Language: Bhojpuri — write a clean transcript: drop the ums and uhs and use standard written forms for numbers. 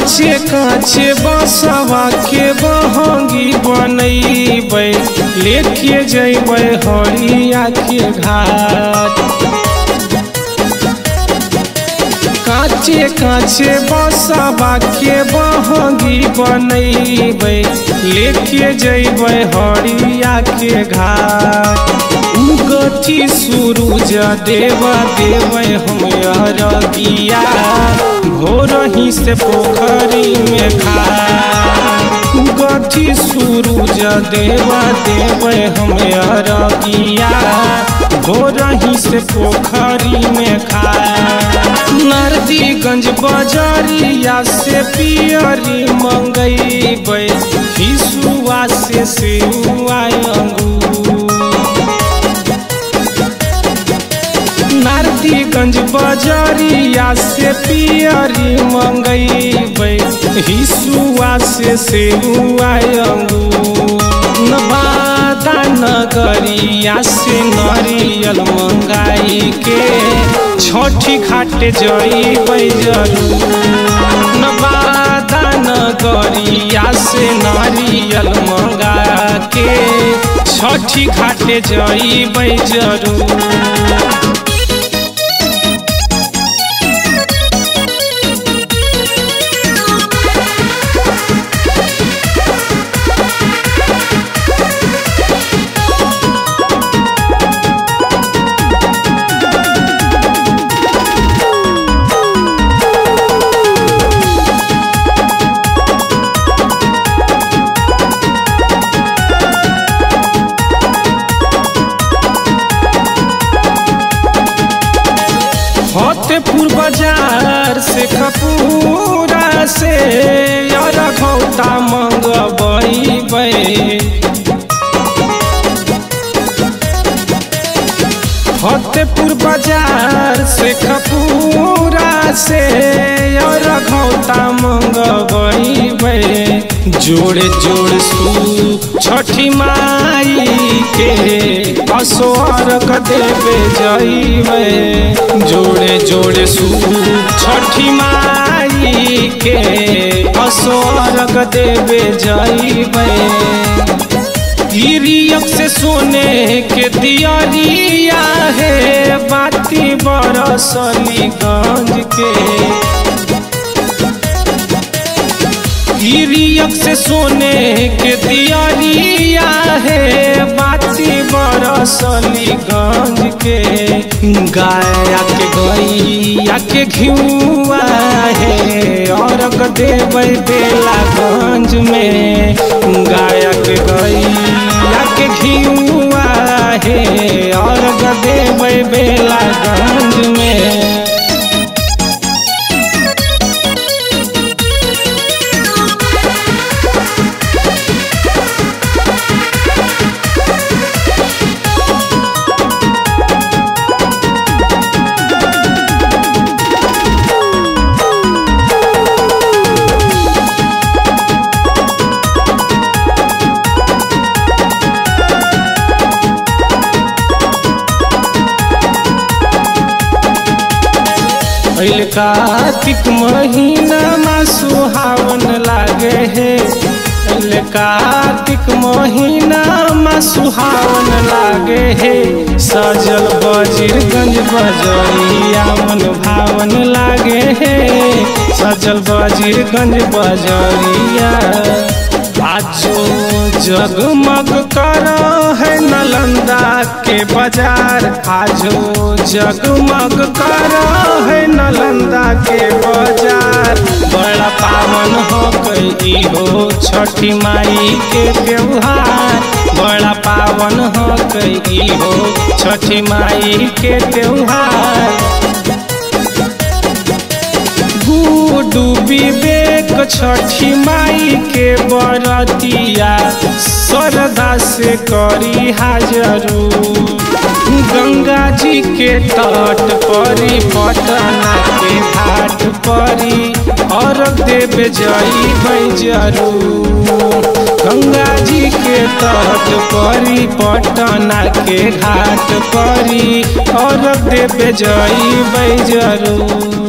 काचे काचे बसवा के बहंगी बनैबै लेके जैबै हरिया के घाट। काचे काचे बसवा के बहंगी बनैबै लेके जैबै हरिया के घाट। उगती सूरज देवा देवे हम अरगिया भोर ही से पोखरी में खा। उगती सूरज देवा देवे हम अरगिया भोर ही से पोखरी में खा। नरदीगंज बजरिया से पियरी मंगैबै हिसुआ से सेउआ अंगूर। नरदीगंज बजरिया से पियरी मंगैबै हिसुआ से सेउआ अंगूर। नवादा नगरिया से नरियल मंगाई के छठी घाट जइबै जरूर। नवादा नगरिया से नारियल मंगा के छठी घाट जइबै जरूर। फतेहपुर बाजार से खपूरा से अरघौता मंगबैबै। फतेहपुर बाजार से खपूरा से अरघौता मंगबैबै। जोड़े जोड़े सूप छठी माई के असोरक देवे जइबै। जोड़े जोड़े सूप छठी माई के असोरक देवे जइबै। गिरियक से सोने के दियरिया है बाती बरसलीगंज के। गिरियक से सोने के दियरिया है बाती बरसलीगंज के। गाया के गैया के घिउआ है अरग देबै बेलागंज में। गाया के गैया के घिउआ है अरग देबै बेलागंज में। कार्तिक महीना में सुहावन लागे है। कार्तिक महीना में सुहावन लागे है। सजल बजीरगंज बजरिया मन भावन लागे है। सजल बजीरगंज बजरिया आजो जगमग कर है नालंदा के बाजार। आजो जगमग कर है नालंदा के बाजार। बड़ा पावन हो गई हो छठी माई के त्योहार। बड़ा पावन हो गई हो छठी माई के त्योहार। गुडू विवेक छठी माई के बरतिया श्रद्धा से करी हाजरू। गंगा जी के तट परी पटना के घाट परी अर्घ देवे जइबै जरूर। गंगा जी के तट परी पटना के घाट परी अर्घ देवे जइबै जरूर।